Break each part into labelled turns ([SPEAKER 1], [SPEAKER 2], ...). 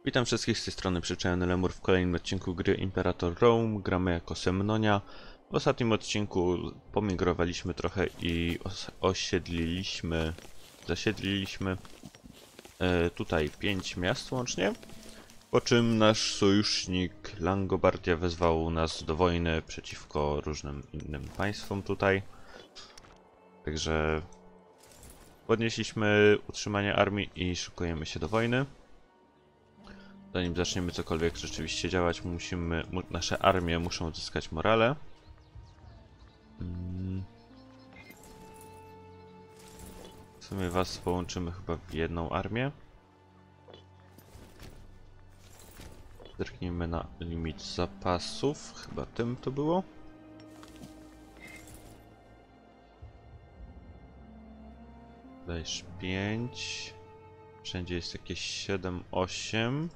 [SPEAKER 1] Witam wszystkich z tej strony Przyczajony Lemur w kolejnym odcinku gry Imperator Rome. Gramy jako Semnonia. W ostatnim odcinku pomigrowaliśmy trochę i zasiedliliśmy tutaj 5 miast łącznie. Po czym nasz sojusznik Langobardia wezwał nas do wojny przeciwko różnym innym państwom tutaj. Także podnieśliśmy utrzymanie armii i szykujemy się do wojny. Zanim zaczniemy cokolwiek rzeczywiście działać, nasze armie muszą odzyskać morale. W sumie was połączymy chyba w jedną armię. Zerknijmy na limit zapasów, chyba tym to było. Dajesz 5. Wszędzie jest jakieś 7, 8.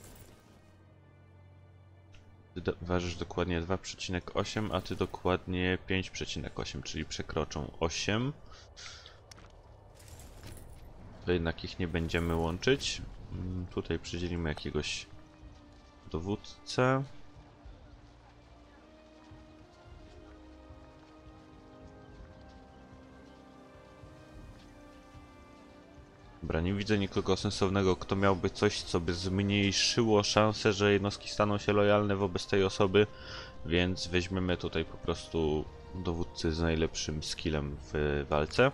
[SPEAKER 1] Ty ważysz dokładnie 2,8, a ty dokładnie 5,8, czyli przekroczą 8. To jednak ich nie będziemy łączyć. Tutaj przydzielimy jakiegoś dowódcę. Dobra, nie widzę nikogo sensownego, kto miałby coś, co by zmniejszyło szanse, że jednostki staną się lojalne wobec tej osoby, więc weźmiemy tutaj po prostu dowódcy z najlepszym skillem w walce.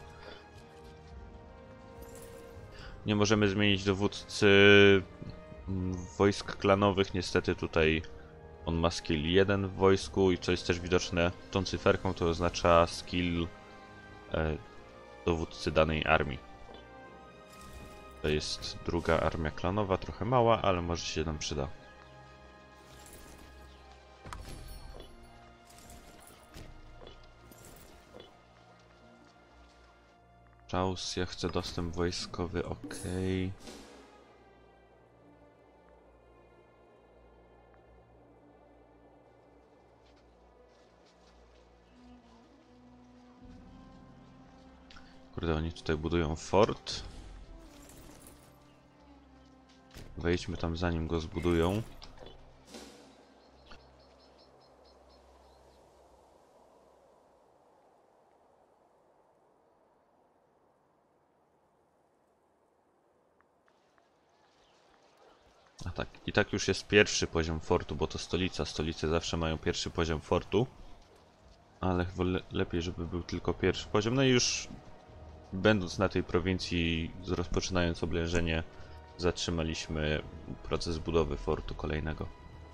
[SPEAKER 1] Nie możemy zmienić dowódcy wojsk klanowych, niestety tutaj on ma skill 1 w wojsku i co jest też widoczne tą cyferką, to oznacza skill dowódcy danej armii. To jest druga armia klanowa, trochę mała, ale może się nam przyda. Chaos, ja chcę dostęp wojskowy, ok. Kurde, oni tutaj budują fort. Wejdźmy tam zanim go zbudują. A tak, i tak już jest pierwszy poziom fortu, bo to stolica. Stolice zawsze mają pierwszy poziom fortu. Ale chyba lepiej, żeby był tylko pierwszy poziom. No i już będąc na tej prowincji, rozpoczynając oblężenie, zatrzymaliśmy proces budowy fortu kolejnego.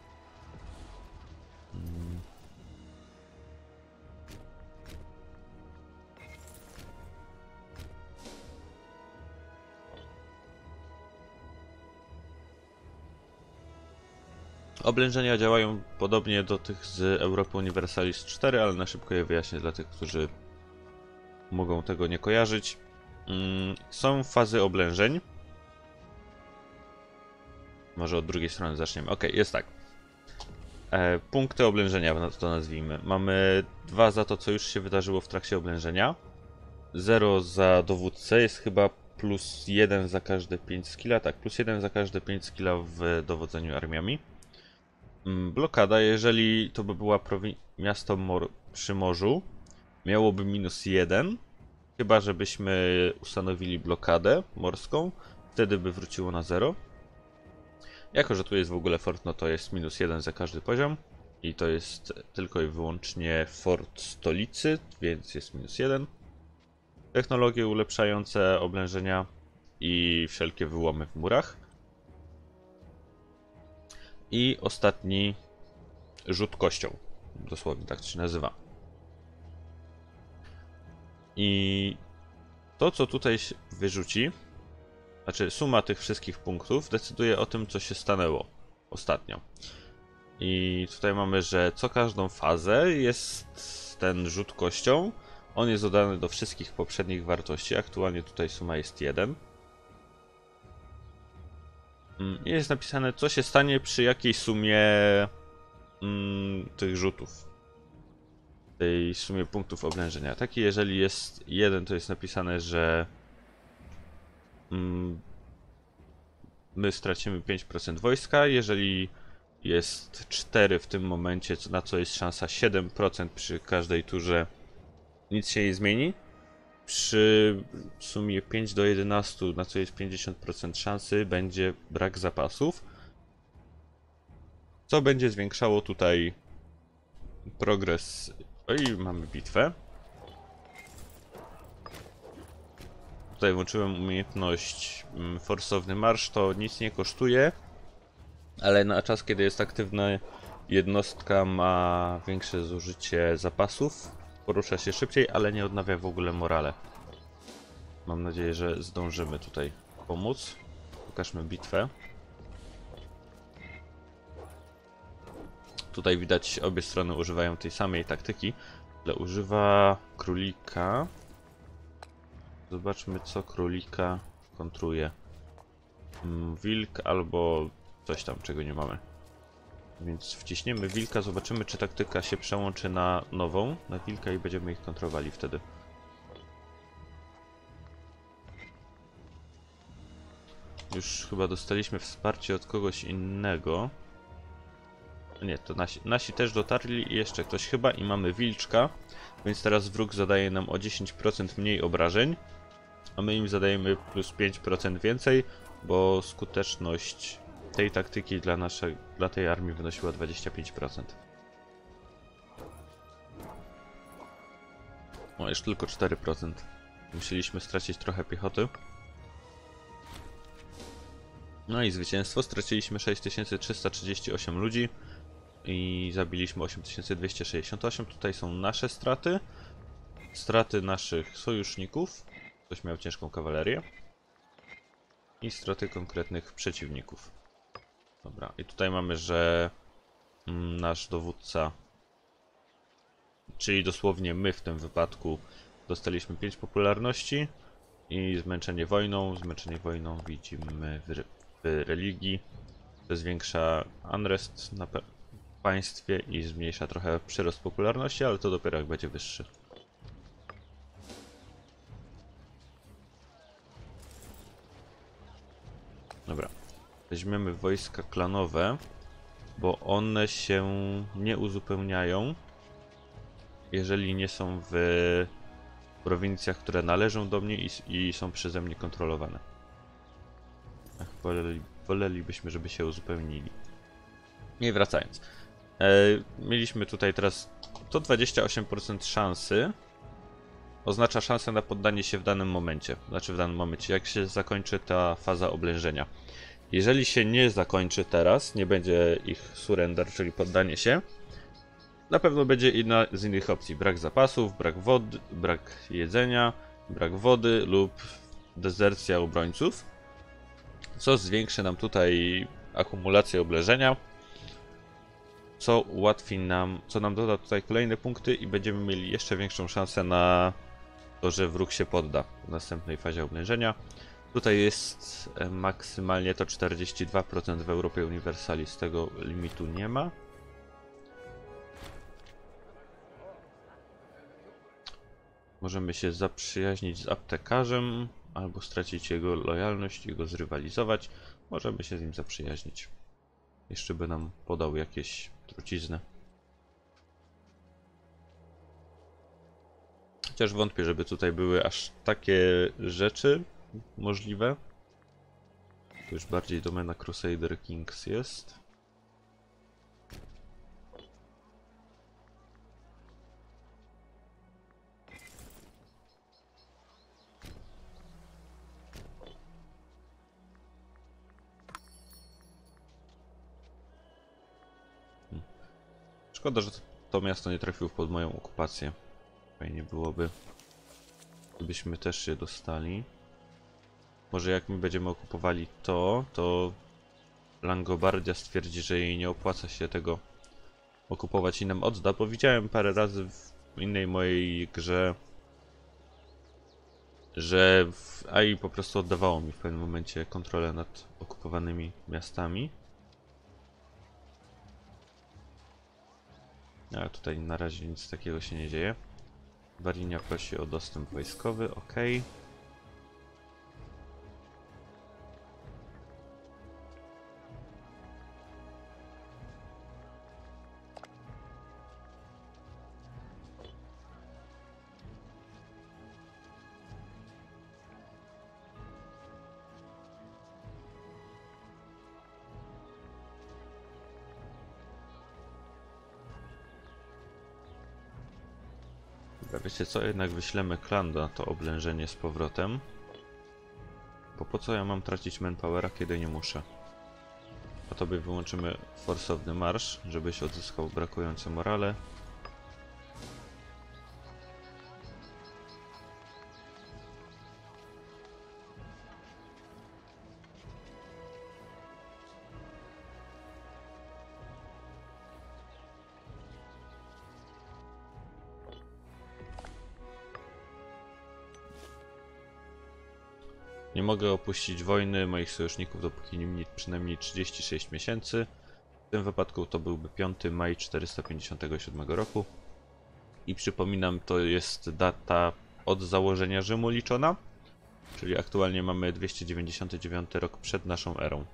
[SPEAKER 1] Oblężenia działają podobnie do tych z Europy Universalis 4, ale na szybko je wyjaśnię dla tych, którzy mogą tego nie kojarzyć. Są fazy oblężeń. Może od drugiej strony zaczniemy. Ok, jest tak. Punkty oblężenia to nazwijmy. Mamy 2 za to, co już się wydarzyło w trakcie oblężenia. 0 za dowódcę, jest chyba plus 1 za każde 5 skilla. Tak, plus 1 za każde 5 skilla w dowodzeniu armiami. Blokada, jeżeli to by była miasto przy morzu, miałoby minus 1. Chyba, żebyśmy ustanowili blokadę morską, wtedy by wróciło na 0. Jako, że tu jest w ogóle fort, no to jest minus 1 za każdy poziom. I to jest tylko i wyłącznie fort stolicy, więc jest minus 1. Technologie ulepszające oblężenia i wszelkie wyłomy w murach. I ostatni rzut kością. Dosłownie tak to się nazywa. I to, co tutaj się wyrzuci, znaczy suma tych wszystkich punktów, decyduje o tym, co się stanęło ostatnio. I tutaj mamy, że co każdą fazę jest ten rzut kością. On jest dodany do wszystkich poprzednich wartości. Aktualnie tutaj suma jest 1. I jest napisane, co się stanie przy jakiej sumie tych rzutów. Tej sumie punktów oblężenia. Taki, jeżeli jest 1, to jest napisane, że my stracimy 5% wojska. Jeżeli jest 4 w tym momencie, na co jest szansa 7% przy każdej turze, nic się nie zmieni. Przy sumie 5 do 11, na co jest 50% szansy, będzie brak zapasów, co będzie zwiększało tutaj progres. Oj, mamy bitwę. Tutaj włączyłem umiejętność forsowny marsz, to nic nie kosztuje, ale na czas, kiedy jest aktywna jednostka, ma większe zużycie zapasów, porusza się szybciej, ale nie odnawia w ogóle morale. Mam nadzieję, że zdążymy tutaj pomóc. Pokażmy bitwę. Tutaj widać, obie strony używają tej samej taktyki, ale używa królika. Zobaczmy, co królika kontruje. Wilk albo coś tam, czego nie mamy. Więc wciśniemy wilka, zobaczymy, czy taktyka się przełączy na nową, na wilka, i będziemy ich kontrowali wtedy. Już chyba dostaliśmy wsparcie od kogoś innego. Nie, to nasi też dotarli i jeszcze ktoś chyba, i mamy wilczka, więc teraz wróg zadaje nam o 10% mniej obrażeń, a my im zadajemy plus 5% więcej, bo skuteczność tej taktyki dla tej armii wynosiła 25%. O, jeszcze tylko 4%. Musieliśmy stracić trochę piechoty. No i zwycięstwo. Straciliśmy 6338 ludzi i zabiliśmy 8268. Tutaj są nasze straty. Straty naszych sojuszników. Ktoś miał ciężką kawalerię. I straty konkretnych przeciwników. Dobra, i tutaj mamy, że nasz dowódca, czyli dosłownie my w tym wypadku, dostaliśmy 5 popularności i zmęczenie wojną. Zmęczenie wojną widzimy w religii. To zwiększa unrest na państwie i zmniejsza trochę przyrost popularności, ale to dopiero jak będzie wyższy. Dobra, weźmiemy wojska klanowe, bo one się nie uzupełniają, jeżeli nie są w prowincjach, które należą do mnie i są przeze mnie kontrolowane. Ach, wolelibyśmy, żeby się uzupełnili. I wracając. Mieliśmy tutaj teraz to 28% szansy. Oznacza szansę na poddanie się w danym momencie. Znaczy w danym momencie, jak się zakończy ta faza oblężenia. Jeżeli się nie zakończy teraz, nie będzie ich surrender, czyli poddanie się, na pewno będzie inna z innych opcji. Brak zapasów, brak wody, brak jedzenia, brak wody lub dezercja obrońców. Co zwiększy nam tutaj akumulację oblężenia. Co ułatwi nam, co nam doda tutaj kolejne punkty i będziemy mieli jeszcze większą szansę na to, że wróg się podda w następnej fazie oblężenia. Tutaj jest maksymalnie to 42% w Europie Universalis, tego limitu nie ma. Możemy się zaprzyjaźnić z aptekarzem, albo stracić jego lojalność i go zrywalizować. Możemy się z nim zaprzyjaźnić. Jeszcze by nam podał jakieś trucizny. Chociaż wątpię, żeby tutaj były aż takie rzeczy możliwe. To już bardziej domena Crusader Kings jest. Szkoda, że to miasto nie trafiło pod moją okupację. Fajnie byłoby, gdybyśmy też się dostali. Może jak my będziemy okupowali to Langobardia stwierdzi, że jej nie opłaca się tego okupować i nam odda, bo widziałem parę razy w innej mojej grze, że AI po prostu oddawało mi w pewnym momencie kontrolę nad okupowanymi miastami. Ale tutaj na razie nic takiego się nie dzieje. Barinia prosi o dostęp wojskowy, ok. Wiecie co, jednak wyślemy klan na to oblężenie z powrotem. Bo po co ja mam tracić manpowera, kiedy nie muszę? A tobie wyłączymy forsowny marsz, żebyś odzyskał brakujące morale. Nie mogę opuścić wojny moich sojuszników, dopóki nie minie przynajmniej 36 miesięcy. W tym wypadku to byłby 5 maj 457 roku. I przypominam, to jest data od założenia Rzymu liczona, czyli aktualnie mamy 299 rok przed naszą erą.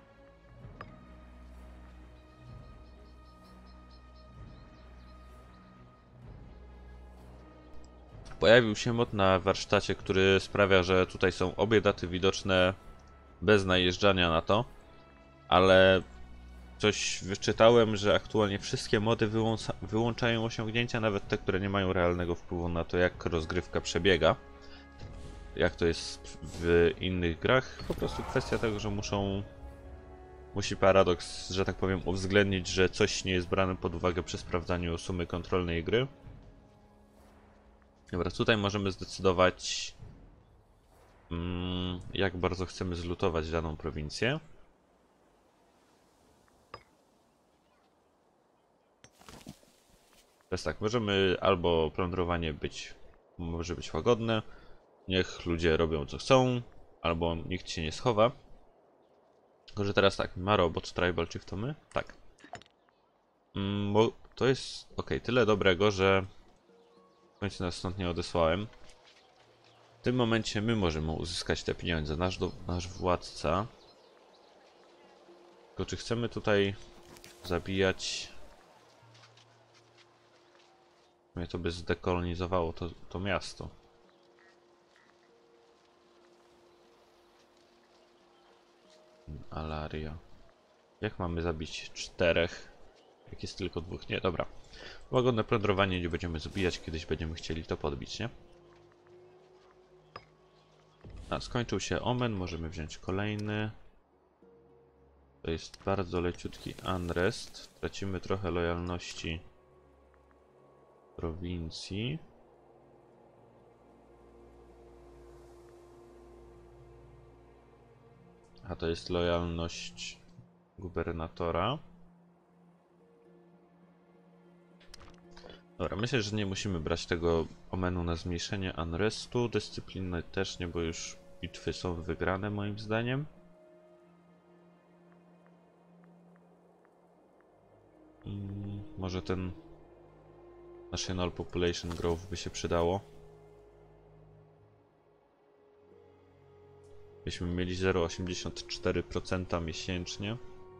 [SPEAKER 1] Pojawił się mod na warsztacie, który sprawia, że tutaj są obie daty widoczne bez najeżdżania na to, ale coś wyczytałem, że aktualnie wszystkie mody wyłączają osiągnięcia, nawet te, które nie mają realnego wpływu na to, jak rozgrywka przebiega. Jak to jest w innych grach. Po prostu kwestia tego, że musi Paradox, że tak powiem, uwzględnić, że coś nie jest brane pod uwagę przy sprawdzaniu sumy kontrolnej gry. Dobra, tutaj możemy zdecydować, jak bardzo chcemy zlutować daną prowincję. Teraz tak, możemy albo plądrowanie może być łagodne, niech ludzie robią co chcą, albo nikt się nie schowa. Tylko że teraz tak, ma robot Tribal Chief to my? Tak. Bo to jest tyle dobrego, że w końcu nas stąd nie odesłałem. W tym momencie my możemy uzyskać te pieniądze, nasz władca. Tylko czy chcemy tutaj zabijać? Mnie to by zdekolonizowało to miasto. Alaria. Jak mamy zabić 4? Jak jest tylko 2? Nie, dobra. Łagodne plądrowanie nie będziemy zabijać, kiedyś będziemy chcieli to podbić, nie? A, skończył się Omen, możemy wziąć kolejny. To jest bardzo leciutki Unrest. Tracimy trochę lojalności prowincji. A to jest lojalność gubernatora. Dobra, myślę, że nie musimy brać tego Omenu na zmniejszenie Unrestu. Dyscypliny też nie, bo już bitwy są wygrane moim zdaniem. Może ten National Population Growth by się przydało. Byśmy mieli 0,84% miesięcznie.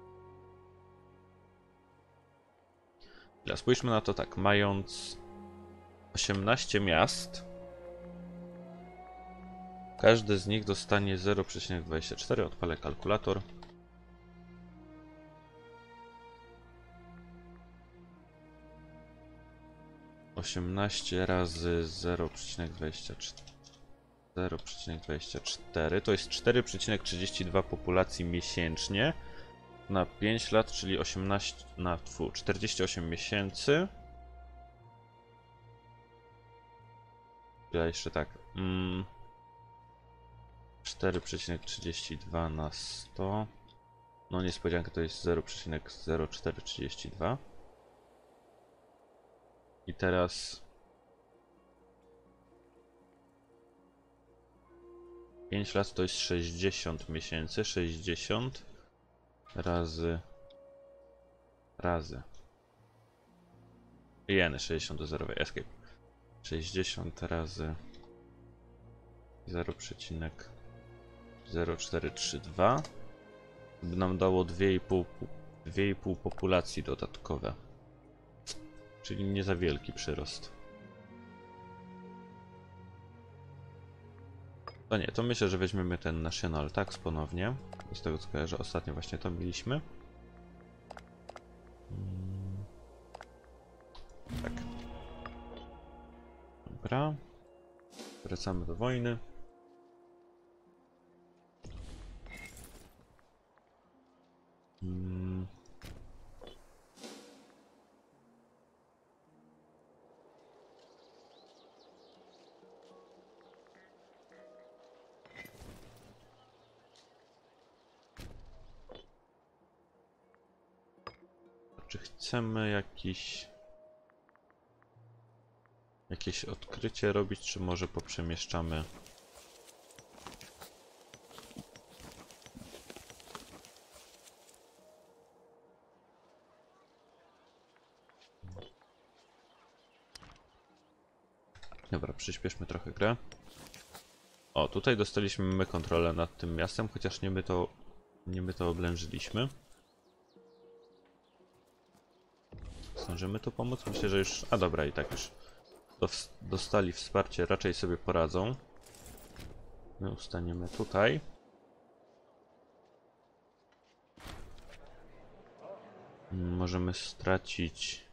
[SPEAKER 1] Spójrzmy na to tak, mając 18 miast, każdy z nich dostanie 0,24. Odpalę kalkulator. Osiemnaście razy 0,24 to jest 4,32 populacji miesięcznie na 5 lat, czyli 48 miesięcy. Ja jeszcze tak. 4,32 na 100. No niespodzianka, to jest 0,0432. I teraz 5 lat to jest 60 miesięcy. 60 razy jeny 60 do 0 escape. 60 razy 0,0432 by nam dało 2,5 populacji dodatkowe. Czyli nie za wielki przyrost. To nie, to myślę, że weźmiemy ten National Tax ponownie. Z tego co kojarzę, ostatnio właśnie to mieliśmy. Tak. Dobra. Wracamy do wojny. Czy chcemy jakieś odkrycie robić, czy może poprzemieszczamy? Dobra, przyspieszmy trochę grę. O, tutaj dostaliśmy my kontrolę nad tym miastem, chociaż nie my to oblężyliśmy. Zdążymy tu pomóc? Myślę, że już... A dobra, i tak już dostali wsparcie, raczej sobie poradzą. My ustaniemy tutaj. Możemy stracić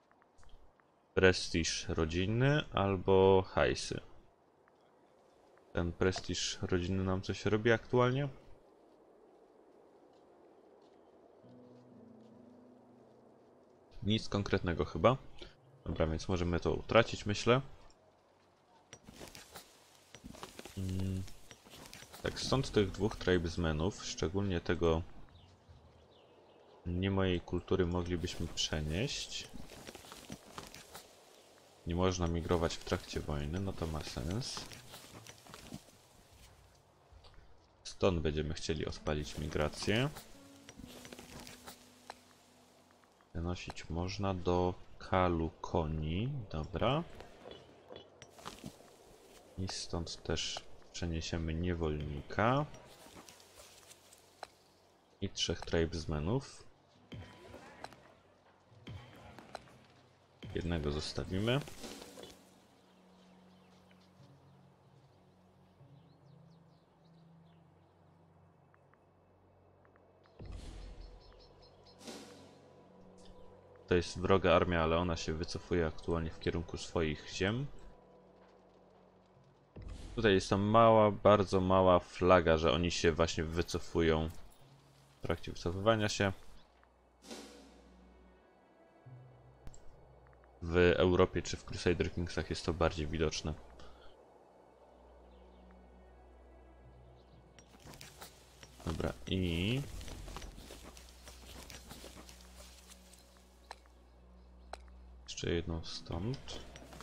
[SPEAKER 1] prestiż rodzinny albo hajsy. Ten prestiż rodzinny nam coś robi aktualnie? Nic konkretnego chyba. Dobra, więc możemy to utracić, myślę. Tak, stąd tych dwóch tribesmenów, szczególnie tego nie mojej kultury, moglibyśmy przenieść. Nie można migrować w trakcie wojny, no to ma sens. Stąd będziemy chcieli odpalić migrację. Przenosić można do Kalukoni, dobra. I stąd też przeniesiemy niewolnika. I 3 tribesmenów. Jednego zostawimy. To jest wroga armia, ale ona się wycofuje aktualnie w kierunku swoich ziem. Tutaj jest ta mała, bardzo mała flaga, że oni się właśnie wycofują w trakcie wycofywania się. W Europie czy w Crusader Kingsach jest to bardziej widoczne. Dobra, i... jeszcze jedną stąd.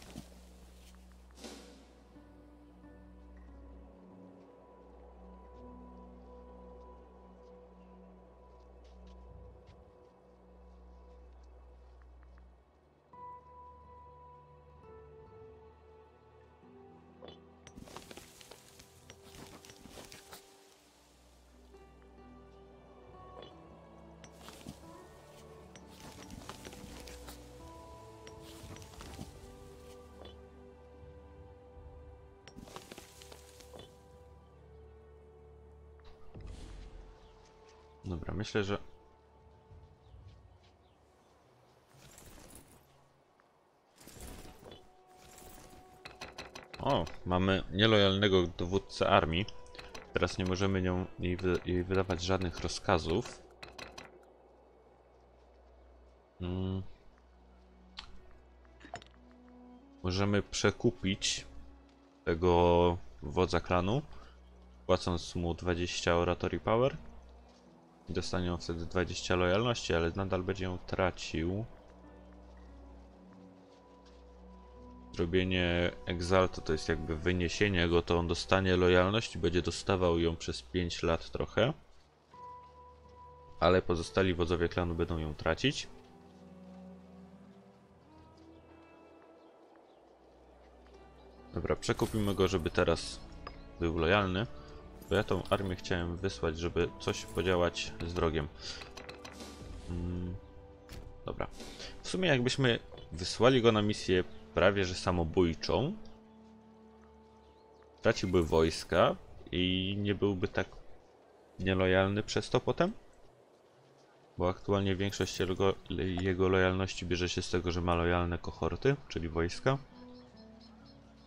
[SPEAKER 1] Dobra, myślę, że... O, mamy nielojalnego dowódcę armii. Teraz nie możemy jej wydawać żadnych rozkazów. Możemy przekupić tego wodza klanu, płacąc mu 20 oratory power. Dostanie on wtedy 20 lojalności, ale nadal będzie ją tracił. Zrobienie Exalto to jest jakby wyniesienie go, to on dostanie lojalność i będzie dostawał ją przez 5 lat trochę. Ale pozostali wodzowie klanu będą ją tracić. Dobra, przekupimy go, żeby teraz był lojalny. Bo ja tą armię chciałem wysłać, żeby coś podziałać z wrogiem. Dobra. W sumie jakbyśmy wysłali go na misję prawie że samobójczą, traciłby wojska i nie byłby tak nielojalny przez to potem. Bo aktualnie większość jego lojalności bierze się z tego, że ma lojalne kohorty, czyli wojska.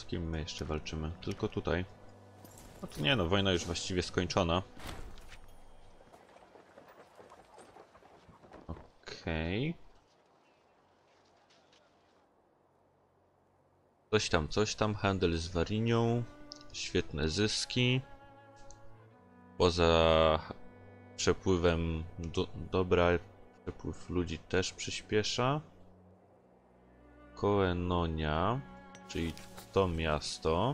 [SPEAKER 1] kim my jeszcze walczymy? Tylko tutaj. No to nie no, wojna już właściwie skończona. Okej. Coś tam, handel z Warinią. Świetne zyski. Poza przepływem dobra, przepływ ludzi też przyspiesza. Koenonia, czyli to miasto.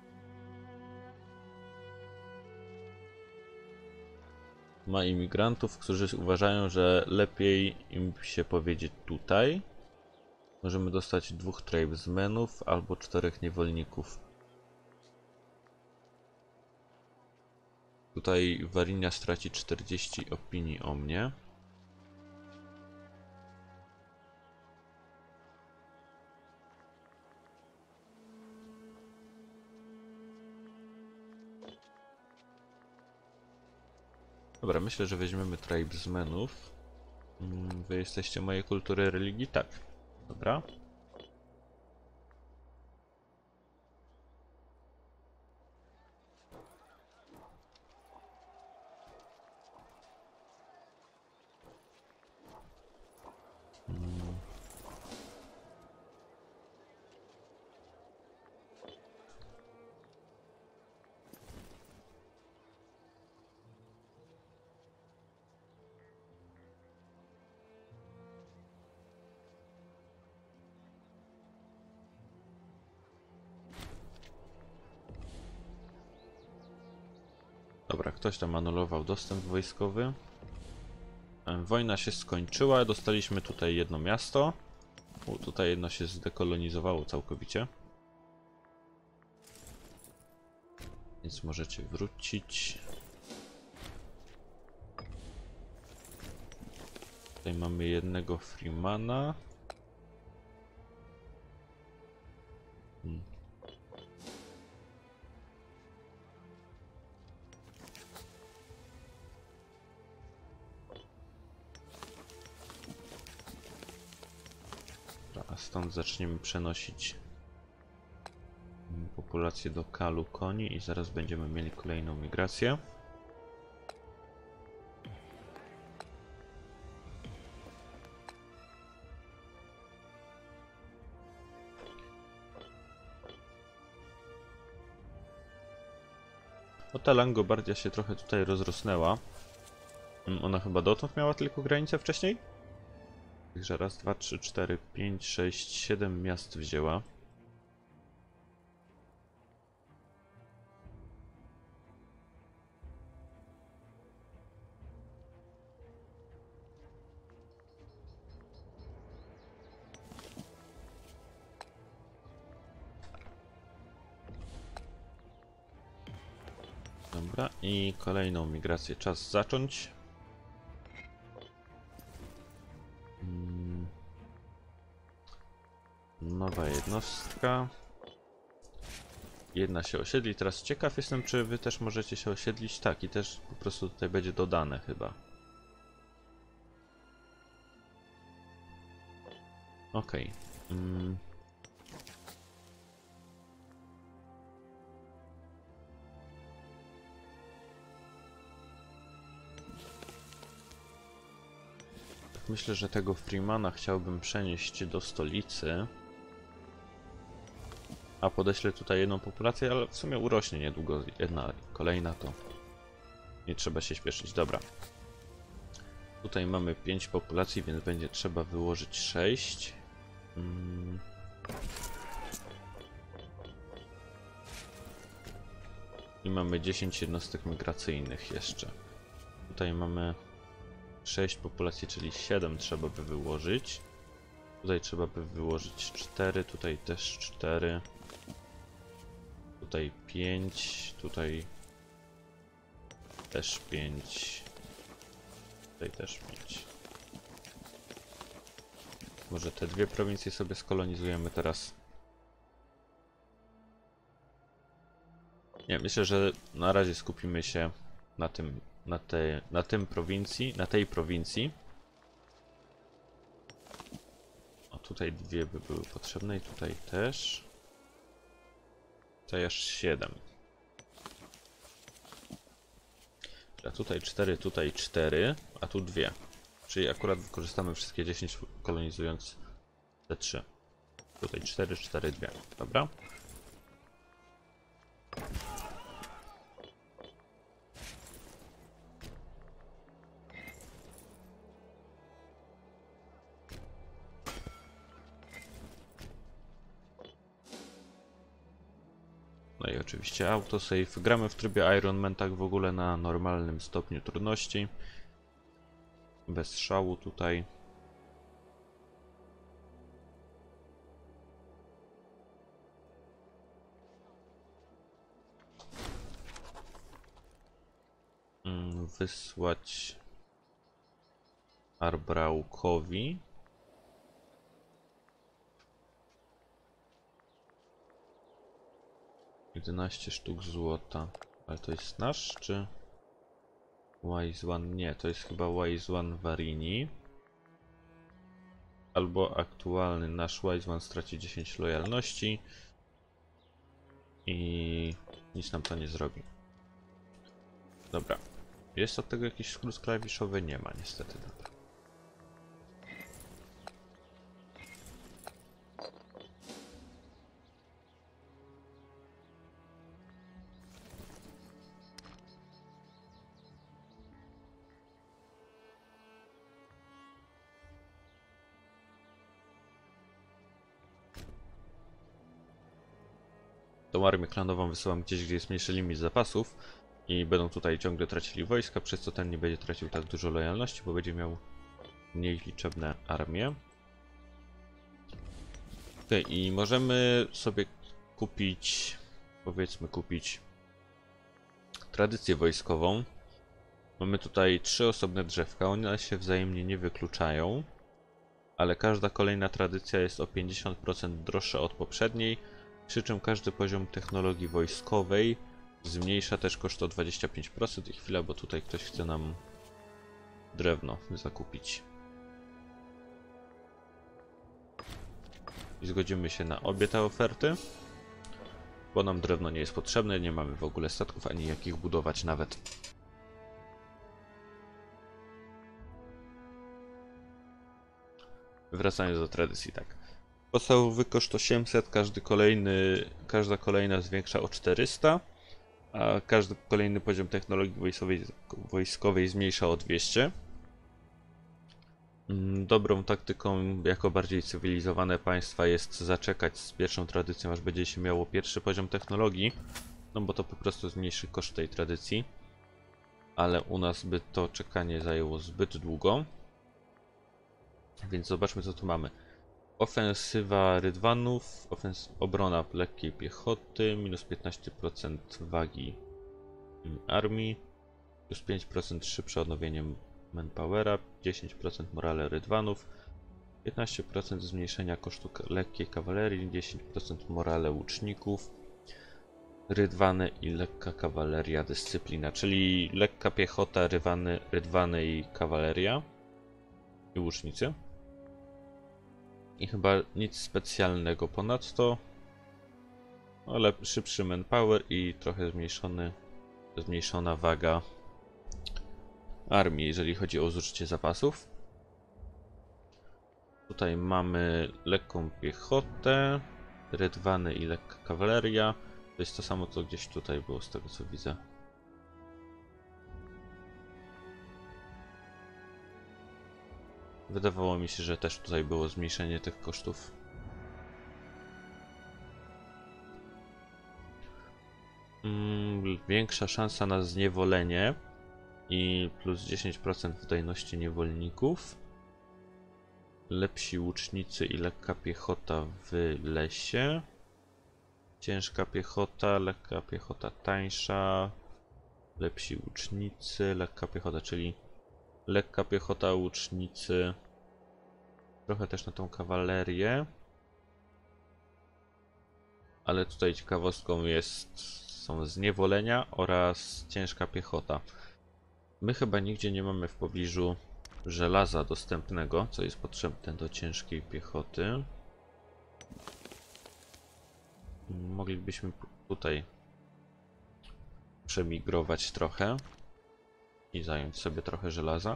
[SPEAKER 1] Ma imigrantów, którzy uważają, że lepiej im się powiedzieć tutaj. Możemy dostać 2 tradesmenów albo 4 niewolników. Tutaj Warinia straci 40 opinii o mnie. Dobra, myślę, że weźmiemy tribesmenów. Wy jesteście mojej kultury religii? Tak. Dobra. Dobra, ktoś tam anulował dostęp wojskowy. Wojna się skończyła, dostaliśmy tutaj jedno miasto. Tutaj jedno się zdekolonizowało całkowicie. Więc możecie wrócić. Tutaj mamy jednego Freemana. A stąd zaczniemy przenosić populację do Kalu koni i zaraz będziemy mieli kolejną migrację. O, ta Langobardia się trochę tutaj rozrosnęła. Ona chyba dotąd miała tylko granicę wcześniej? Także raz, 2, 3, 4, 5, 6, 7 miast wzięła. Dobra, i kolejną migrację czas zacząć. Nowa jednostka. Jedna się osiedli. Teraz ciekaw jestem, czy wy też możecie się osiedlić. Tak, i też po prostu tutaj będzie dodane chyba. Okej. Myślę, że tego Freemana chciałbym przenieść do stolicy. A podeślę tutaj jedną populację, ale w sumie urośnie niedługo jedna kolejna, to nie trzeba się śpieszyć. Dobra. Tutaj mamy 5 populacji, więc będzie trzeba wyłożyć 6. I mamy 10 jednostek migracyjnych jeszcze. Tutaj mamy 6 populacji, czyli 7 trzeba by wyłożyć. Tutaj trzeba by wyłożyć 4, tutaj też 4. Tutaj 5, tutaj też 5. Tutaj też 5. Może te dwie prowincje sobie skolonizujemy teraz. Nie, myślę, że na razie skupimy się na tym, na tej prowincji. O, tutaj dwie by były potrzebne i tutaj też. Tutaj aż 7. A tutaj 4, tutaj 4, a tu 2. Czyli akurat wykorzystamy wszystkie 10, kolonizując te 3. Tutaj 4, 4, 2. Dobra. No i oczywiście autosave. Gramy w trybie Iron Man tak w ogóle na normalnym stopniu trudności. Bez szału tutaj. Wysłać Arbraukowi. Jedenaście sztuk złota. Ale to jest nasz, czy Wise One? Nie, to jest chyba Wise One Varini. Albo aktualny nasz Wise One straci 10 lojalności i nic nam to nie zrobi. Dobra. Jest od tego jakiś skrót klawiszowy? Nie ma niestety. Dobra. Tą armię klanową wysyłam gdzieś, gdzie jest mniejszy limit zapasów i będą tutaj ciągle tracili wojska, przez co ten nie będzie tracił tak dużo lojalności, bo będzie miał mniej liczebne armie. Okay, i możemy sobie kupić, powiedzmy kupić tradycję wojskową. Mamy tutaj 3 osobne drzewka, one się wzajemnie nie wykluczają, ale każda kolejna tradycja jest o 50% droższa od poprzedniej, przy czym każdy poziom technologii wojskowej zmniejsza też koszt o 25% i chwila, bo tutaj ktoś chce nam drewno zakupić. I zgodzimy się na obie te oferty, bo nam drewno nie jest potrzebne, nie mamy w ogóle statków ani jakich budować nawet. Wracając do tradycji, tak. Podstawowy koszt 800, każda kolejna zwiększa o 400, a każdy kolejny poziom technologii wojskowej zmniejsza o 200. Dobrą taktyką jako bardziej cywilizowane państwa jest zaczekać z pierwszą tradycją, aż będzie się miało pierwszy poziom technologii, no bo to po prostu zmniejszy koszt tej tradycji, ale u nas by to czekanie zajęło zbyt długo. Więc zobaczmy, co tu mamy. Ofensywa rydwanów, obrona lekkiej piechoty, minus 15% wagi armii, plus 5% szybsze odnowienie manpowera, 10% morale rydwanów, 15% zmniejszenia kosztu lekkiej kawalerii, 10% morale łuczników, rydwany i lekka kawaleria dyscyplina, czyli lekka piechota, rydwany i kawaleria i łucznicy. I chyba nic specjalnego ponadto, ale szybszy manpower i trochę zmniejszona waga armii, jeżeli chodzi o zużycie zapasów. Tutaj mamy lekką piechotę, rydwany i lekka kawaleria. To jest to samo, co gdzieś tutaj było, z tego co widzę. Wydawało mi się, że też tutaj było zmniejszenie tych kosztów. Większa szansa na zniewolenie i plus 10% wydajności niewolników. Lepsi łucznicy i lekka piechota w lesie. Ciężka piechota, lekka piechota tańsza. Lepsi łucznicy, lekka piechota, czyli lekka piechota, łucznicy. Trochę też na tą kawalerię. Ale tutaj ciekawostką są zniewolenia oraz ciężka piechota. My chyba nigdzie nie mamy w pobliżu żelaza dostępnego, co jest potrzebne do ciężkiej piechoty. Moglibyśmy tutaj przemigrować trochę i zająć sobie trochę żelaza.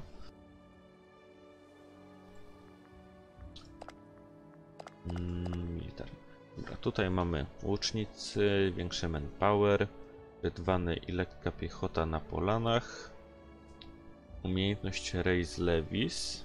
[SPEAKER 1] Militarny. Dobra, tutaj mamy łucznicy, większy manpower, rydwany i lekka piechota na polanach. Umiejętność Raise Levis.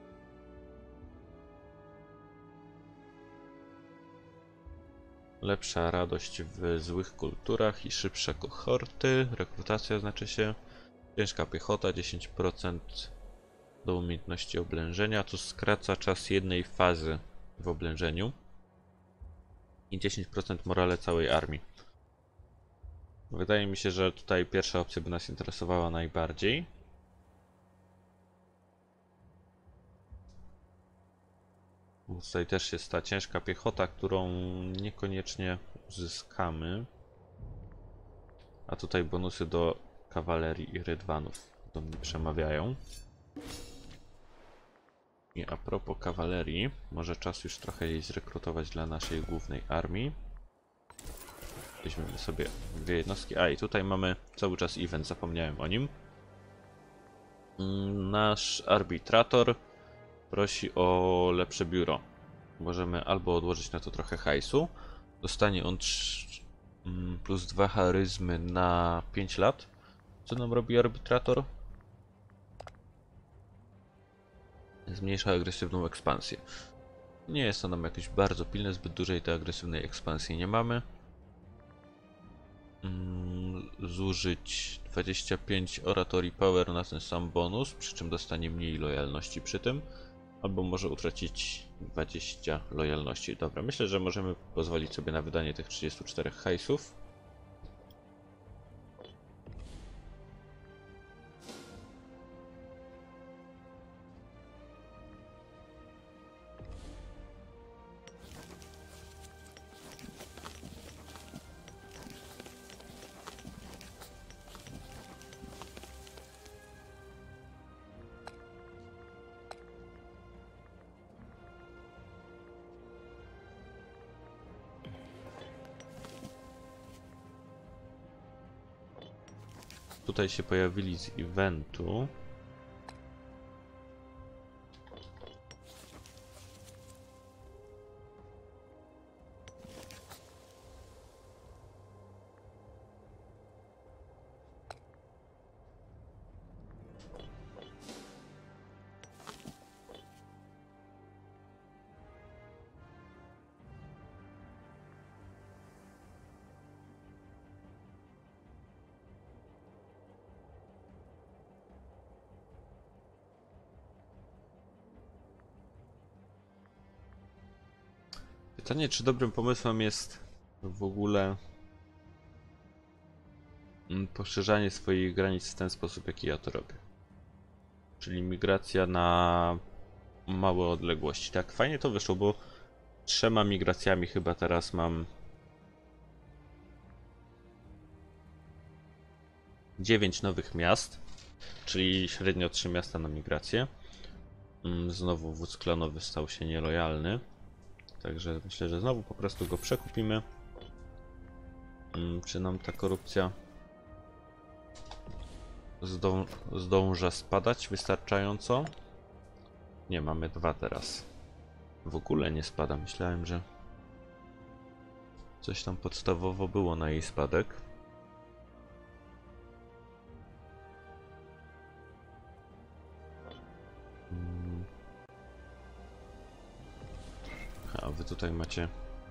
[SPEAKER 1] Lepsza radość w złych kulturach i szybsze kohorty. Rekrutacja znaczy się. Ciężka piechota 10% do umiejętności oblężenia. To skraca czas jednej fazy w oblężeniu. I 10% morale całej armii. Wydaje mi się, że tutaj pierwsza opcja by nas interesowała najbardziej. Tutaj też jest ta ciężka piechota, którą niekoniecznie uzyskamy. A tutaj bonusy do kawalerii i rydwanów do mnie przemawiają. I a propos kawalerii, może czas już trochę jej zrekrutować dla naszej głównej armii. Weźmiemy sobie dwie jednostki. A i tutaj mamy cały czas event, zapomniałem o nim. Nasz arbitrator prosi o lepsze biuro. Możemy albo odłożyć na to trochę hajsu. Dostanie on plus 2 charyzmy na 5 lat. Co nam robi arbitrator? Zmniejsza agresywną ekspansję. Nie jest to nam jakieś bardzo pilne, zbyt dużej tej agresywnej ekspansji nie mamy. Zużyć 25 Oratory Power na ten sam bonus, przy czym dostanie mniej lojalności przy tym. Albo może utracić 20 lojalności. Dobra, myślę, że możemy pozwolić sobie na wydanie tych 34 hajsów. Tutaj się pojawili z eventu. Pytanie, czy dobrym pomysłem jest w ogóle poszerzanie swoich granic w ten sposób, jaki ja to robię. Czyli migracja na małe odległości. Tak, fajnie to wyszło, bo 3 migracjami chyba teraz mam 9 nowych miast, czyli średnio 3 miasta na migrację. Znowu wódz klanowy stał się nielojalny. Także myślę, że znowu po prostu go przekupimy. Czy nam ta korupcja zdąża spadać wystarczająco? Nie, mamy 2 teraz. W ogóle nie spada. Myślałem, że coś tam podstawowo było na jej spadek. A wy tutaj macie...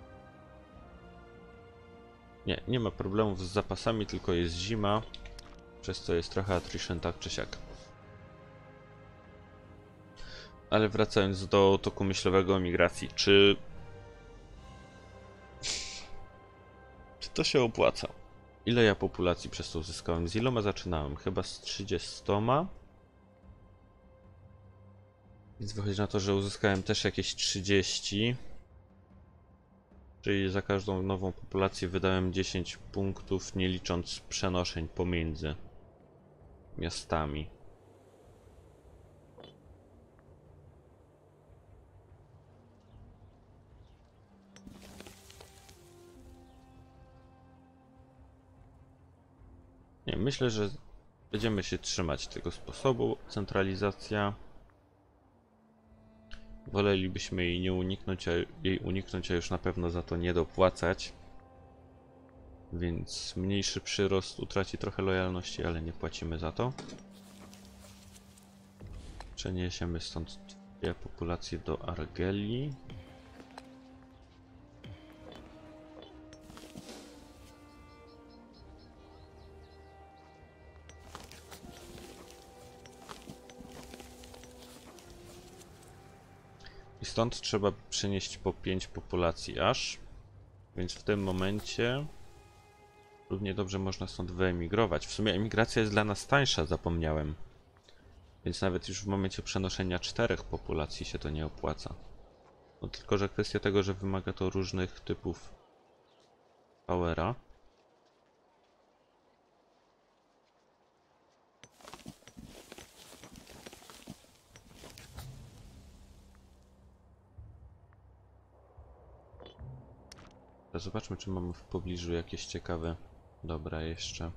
[SPEAKER 1] Nie ma problemów z zapasami, tylko jest zima, przez co jest trochę attrition tak czy siak. Ale wracając do toku myślowego o migracji, czy to się opłaca? Ile ja populacji przez to uzyskałem? Z iloma zaczynałem? Chyba z 30. Więc wychodzi na to, że uzyskałem też jakieś 30. Czyli za każdą nową populację wydałem 10 punktów, nie licząc przenoszeń pomiędzy miastami. myślę, że będziemy się trzymać tego sposobu. Centralizacja. Wolelibyśmy jej nie uniknąć, a już na pewno za to nie dopłacać. Więc mniejszy przyrost utraci trochę lojalności, ale nie płacimy za to. Przeniesiemy stąd dwie populacje do Argelii. I stąd trzeba przenieść po 5 populacji aż. Więc w tym momencie równie dobrze można stąd wyemigrować. W sumie emigracja jest dla nas tańsza, zapomniałem. Więc nawet już w momencie przenoszenia 4 populacji się to nie opłaca. No tylko, że kwestia tego, że wymaga to różnych typów powera. Teraz zobaczmy, czy mamy w pobliżu jakieś ciekawe dobra jeszcze.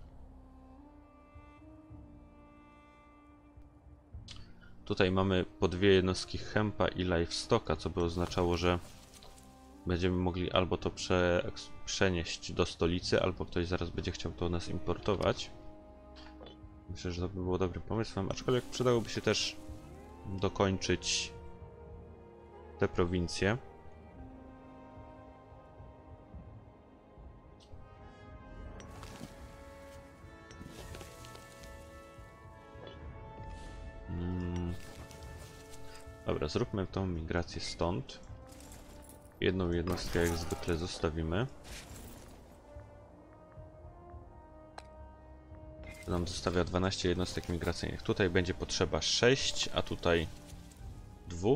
[SPEAKER 1] Tutaj mamy po 2 jednostki Hempa i Livestocka, co by oznaczało, że będziemy mogli albo to przenieść do stolicy, albo ktoś zaraz będzie chciał to od nas importować. Myślę, że to by było dobrym pomysłem, aczkolwiek przydałoby się też dokończyć te prowincje. Dobra, zróbmy tą migrację stąd. Jedną jednostkę jak zwykle zostawimy. To nam zostawia 12 jednostek migracyjnych. Tutaj będzie potrzeba 6, a tutaj 2.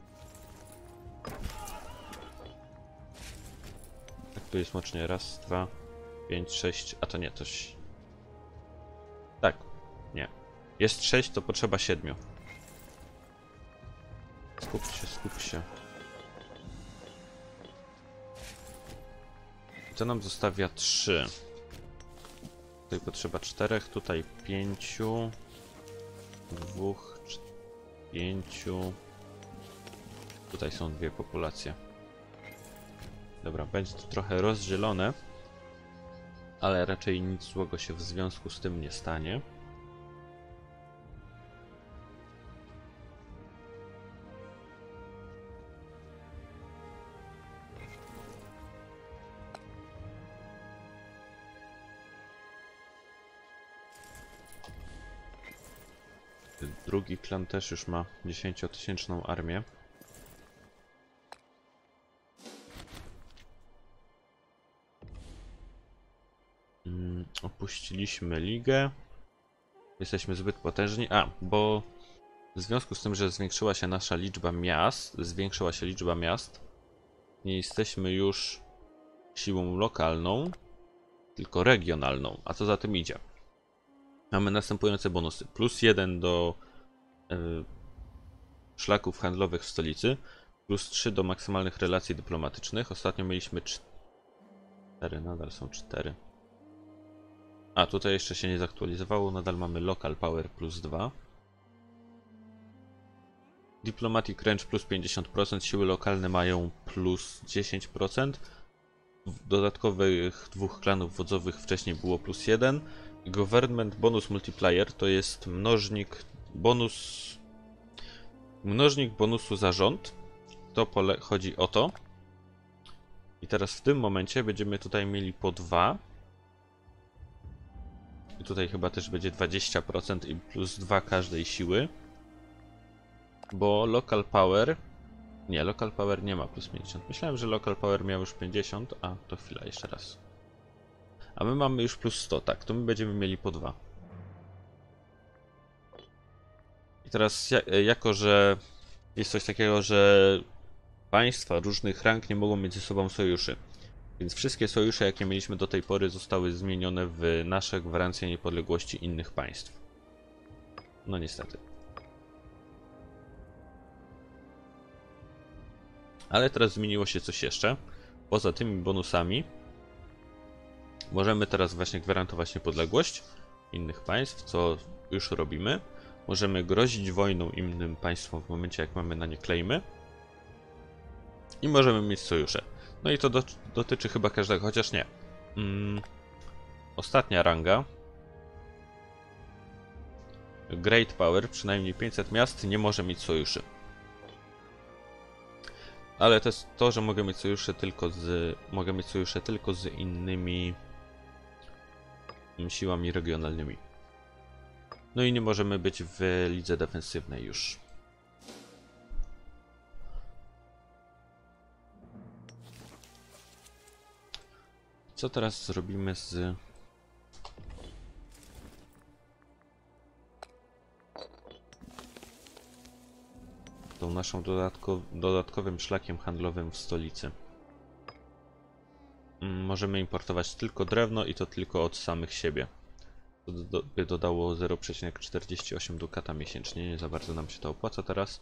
[SPEAKER 1] Tak, tu jest łącznie 1, 2, 5, 6, a to nie, coś... Tak, nie. Jest 6, to potrzeba 7. Skup się, skup się. To nam zostawia 3. Tutaj potrzeba 4, tutaj 5, 2, 5. Tutaj są 2 populacje. Dobra, będzie to trochę rozdzielone, ale raczej nic złego się w związku z tym nie stanie. Drugi klan też już ma 10-tysięczną armię. Opuściliśmy ligę. Jesteśmy zbyt potężni. Bo w związku z tym, że zwiększyła się nasza liczba miast, nie jesteśmy już siłą lokalną, tylko regionalną. A co za tym idzie? Mamy następujące bonusy. +1 do szlaków handlowych w stolicy, +3 do maksymalnych relacji dyplomatycznych. Ostatnio mieliśmy 4, nadal są 4. A, tutaj jeszcze się nie zaktualizowało, nadal mamy local power +2. Diplomatic range +50%, siły lokalne mają +10%. Dodatkowych 2 klanów wodzowych wcześniej było +1. Government bonus multiplier to jest mnożnik bonusu za rząd. To chodzi o to. I teraz w tym momencie będziemy tutaj mieli po 2. I tutaj chyba też będzie 20% i +2 każdej siły. Bo local power... Nie, local power nie ma +50. Myślałem, że local power miał już 50, a to chwila, jeszcze raz. A my mamy już +100, tak, to my będziemy mieli po 2. I teraz, jako że jest coś takiego, że państwa różnych rank nie mogą mieć ze sobą sojuszy, więc wszystkie sojusze, jakie mieliśmy do tej pory, zostały zmienione w nasze gwarancje niepodległości innych państw. No niestety. Ale teraz zmieniło się coś jeszcze. Poza tymi bonusami możemy teraz właśnie gwarantować niepodległość innych państw, co już robimy. Możemy grozić wojną innym państwom w momencie, jak mamy na nie claimy. I możemy mieć sojusze. No i to dotyczy chyba każdego, chociaż nie. Ostatnia ranga. Great Power, przynajmniej 500 miast, nie może mieć sojuszy. Ale to jest to, że mogę mieć sojusze tylko z innymi siłami regionalnymi. No i nie możemy być w lidze defensywnej już. Co teraz zrobimy z tą naszą dodatkowym szlakiem handlowym w stolicy? Możemy importować tylko drewno i to tylko od samych siebie. To by dodało 0,48 dukata miesięcznie. Nie za bardzo nam się to opłaca teraz.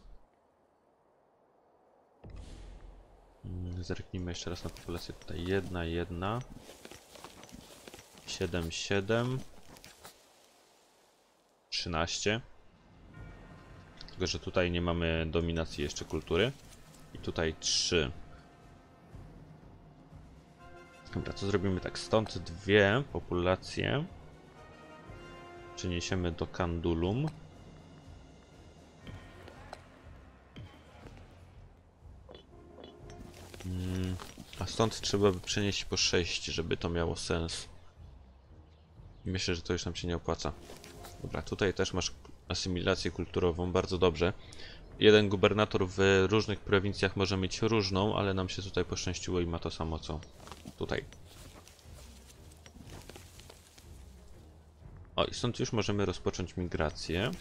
[SPEAKER 1] Zerknijmy jeszcze raz na populację. Tutaj 1, 1, 7, 7, 13. Tylko że tutaj nie mamy dominacji jeszcze kultury. I tutaj 3. Dobra, co zrobimy tak? Stąd dwie populacje przeniesiemy do Kandulum. A stąd trzeba by przenieść po 6, żeby to miało sens. I myślę, że to już nam się nie opłaca. Dobra, tutaj też masz asymilację kulturową, bardzo dobrze. Jeden gubernator w różnych prowincjach może mieć różną, ale nam się tutaj poszczęściło i ma to samo co tutaj. O, i stąd już możemy rozpocząć migrację.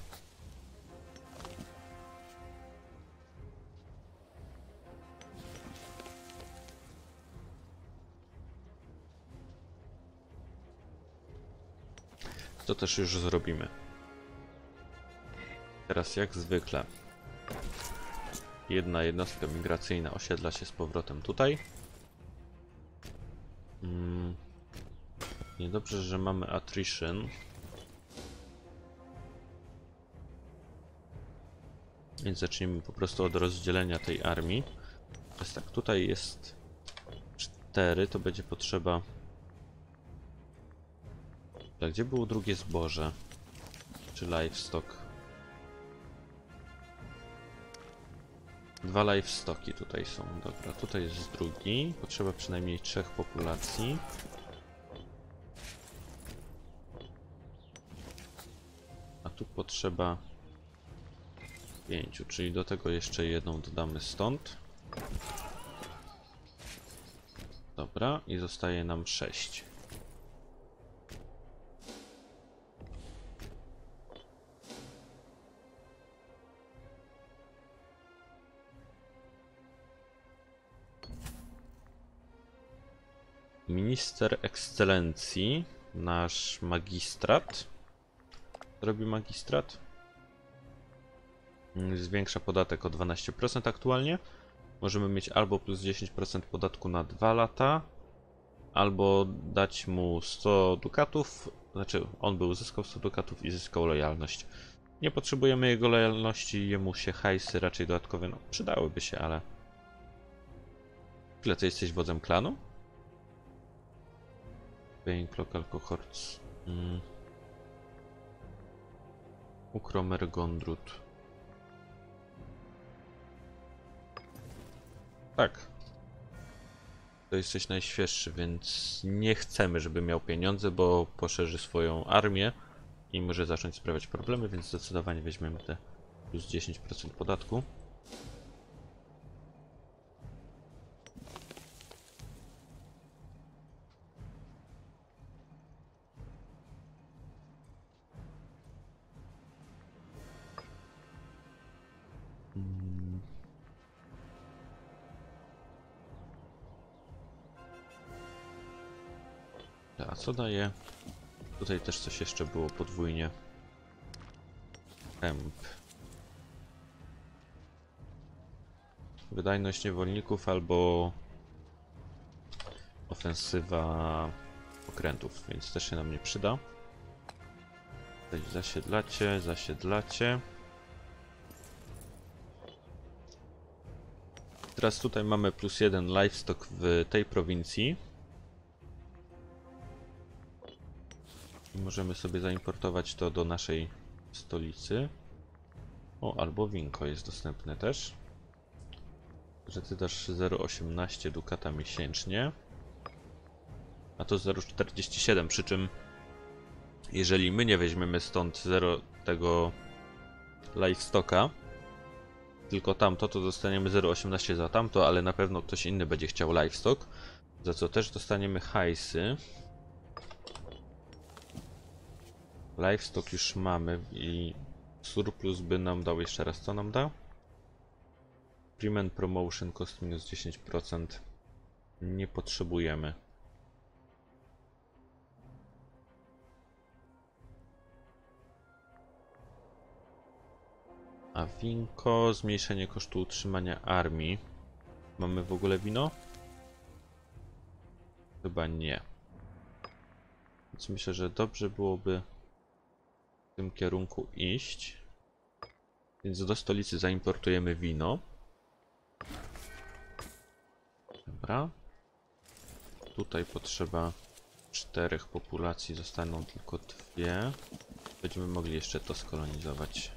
[SPEAKER 1] To też już zrobimy. Teraz jak zwykle jedna jednostka migracyjna osiedla się z powrotem tutaj. Niedobrze, że mamy attrition. Więc zacznijmy po prostu od rozdzielenia tej armii. Teraz tak, tutaj jest 4, to będzie potrzeba... Tak, gdzie było drugie zboże? Czy livestock? 2 livestocki tutaj są. Dobra, tutaj jest drugi. Potrzeba przynajmniej 3 populacji. A tu potrzeba 5, czyli do tego jeszcze jedną dodamy stąd. Dobra, i zostaje nam 6. Minister Ekscelencji, nasz magistrat. Robi magistrat. Zwiększa podatek o 12% aktualnie. Możemy mieć albo plus 10% podatku na 2 lata, albo dać mu 100 dukatów. Znaczy, on by uzyskał 100 dukatów i zyskał lojalność. Nie potrzebujemy jego lojalności, jemu się hajsy raczej dodatkowe, no przydałyby się, ale... Ile ty jesteś wodzem klanu? Bank Local Cohorts. Ukromer Gondrut. Tak. To jesteś najświeższy, więc nie chcemy, żeby miał pieniądze, bo poszerzy swoją armię i może zacząć sprawiać problemy, więc zdecydowanie weźmiemy te plus 10% podatku. A co daje? Tutaj też coś jeszcze było podwójnie. Hemp. Wydajność niewolników albo ofensywa okrętów, więc też się nam nie przyda. Tutaj zasiedlacie, zasiedlacie. Teraz tutaj mamy +1 livestock w tej prowincji. I możemy sobie zaimportować to do naszej stolicy. O, albo winko jest dostępne też. Że ty dasz 0,18 dukata miesięcznie. A to 0,47, przy czym jeżeli my nie weźmiemy stąd 0 tego livestocka, tylko tamto, to dostaniemy 0,18 za tamto, ale na pewno ktoś inny będzie chciał livestock, za co też dostaniemy hajsy. Livestock już mamy i surplus by nam dał, jeszcze raz co nam da? Prement promotion cost minus 10%. Nie potrzebujemy. A winko, zmniejszenie kosztu utrzymania armii. Mamy w ogóle wino? Chyba nie. Więc myślę, że dobrze byłoby w tym kierunku iść. Więc do stolicy zaimportujemy wino. Dobra. Tutaj potrzeba 4 populacji, zostaną tylko 2. Będziemy mogli jeszcze to skolonizować.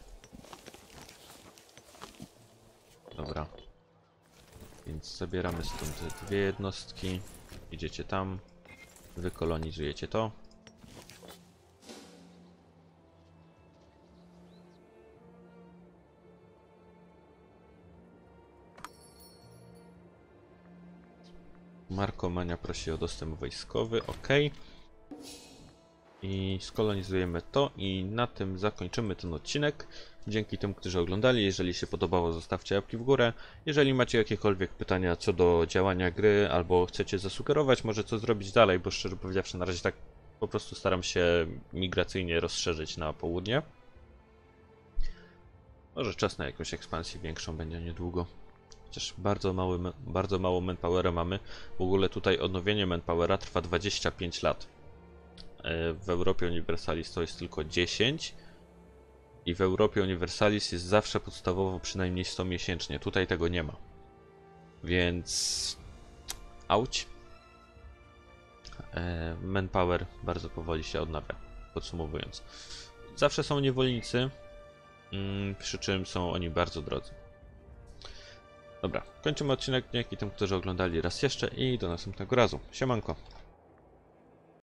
[SPEAKER 1] Dobra. Więc zabieramy stąd 2 jednostki. Idziecie tam. Wykolonizujecie to. Markomania prosi o dostęp wojskowy, ok. I skolonizujemy to i na tym zakończymy ten odcinek. Dzięki tym, którzy oglądali. Jeżeli się podobało, zostawcie łapki w górę. Jeżeli macie jakiekolwiek pytania co do działania gry, albo chcecie zasugerować może co zrobić dalej, bo szczerze powiedziawszy na razie tak po prostu staram się migracyjnie rozszerzyć na południe. Może czas na jakąś ekspansję większą będzie niedługo. Chociaż bardzo mało manpowera mamy. W ogóle tutaj odnowienie manpowera trwa 25 lat. W Europie Universalis to jest tylko 10. I w Europie Universalis jest zawsze podstawowo przynajmniej 100 miesięcznie. Tutaj tego nie ma. Więc... Auć. Manpower bardzo powoli się odnawia. Podsumowując. Zawsze są niewolnicy. Przy czym są oni bardzo drodzy. Dobra, kończymy odcinek. Dzięki tym, którzy oglądali raz jeszcze i do następnego razu. Siemanko.